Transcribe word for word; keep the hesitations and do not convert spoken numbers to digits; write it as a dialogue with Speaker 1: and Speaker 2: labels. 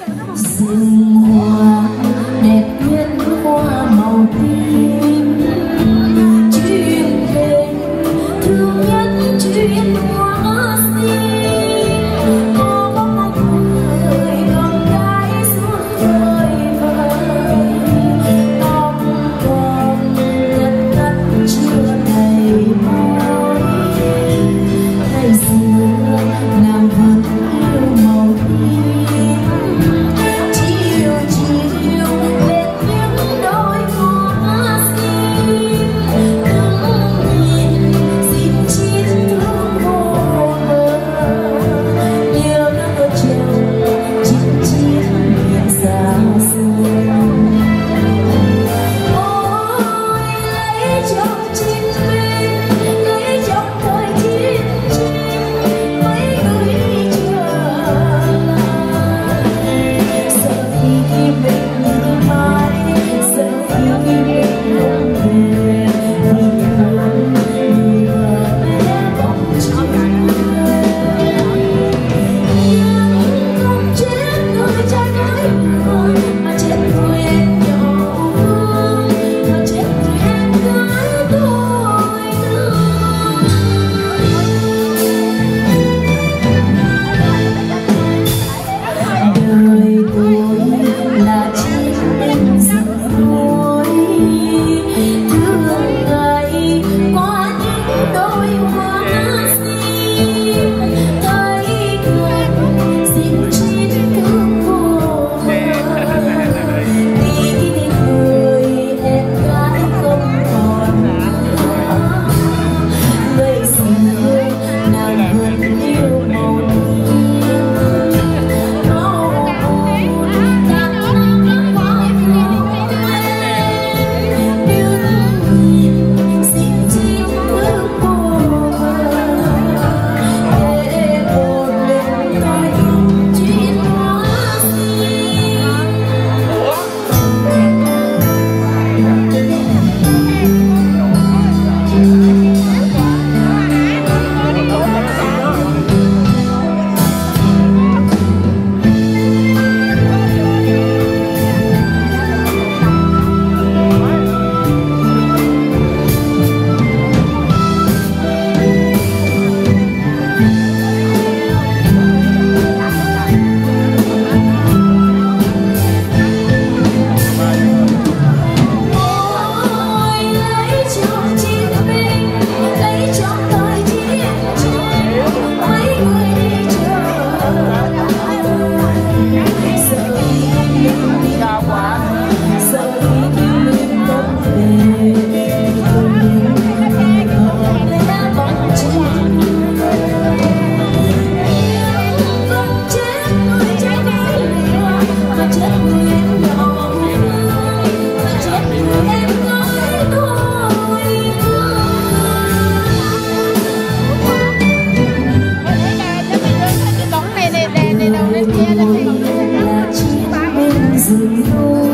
Speaker 1: rừng hoa đẹp nguyên hoa màu tím, chuyên về thương nhất chuyên hoa xinh, có bóng người con gái suốt vời vời, tóc còn ngất ngất chưa đầy môi. Ngày xưa nàng vẫn yêu màu tím, chiều chiều bên những đôi hoa xinh, đứng nhìn xin chín thương vô bờ, yêu nước treo chín chiếc miệng xa xưa. Ôi lấy chồng chín bên, lấy chồng thời chiến tranh, mấy người đi trở lại, sợ khi khi mình như mãi, sợ khi khi mình không về, vì thương người vợ bé bóng chiều. Nhưng không chết người trai gái người, mà chết người em nhỏ vương, mà chết người em gái tôi thương. Đời tôi là chiếc bánh rừng núi, thương ngày qua những đôi hoa xinh, thấy thương xin chín thương vô bờ, tí người em gái không còn nữa. Ngày xưa nàng vẫn yêu màu tím, màu buồn tháng năm hoa hồng em, đứng nhìn xin chín thương vô bờ, để một lần tôi không chuyện hoa xinh. Ôi lấy chồng chín bên, lấy chồng thời chiến tranh, mấy người đi trở lại, sợ khi mình đi qua, sợ khi mình không về, vì thương người vợ bé bóng chiều. Nhưng không chết người trai gái lừa, mà chết người em nhỏ vương, mà chết người em gái tôi thương.
Speaker 2: Cái bóng này này đèn này đâu lên kia là
Speaker 1: Là chiếc bánh rừng núi,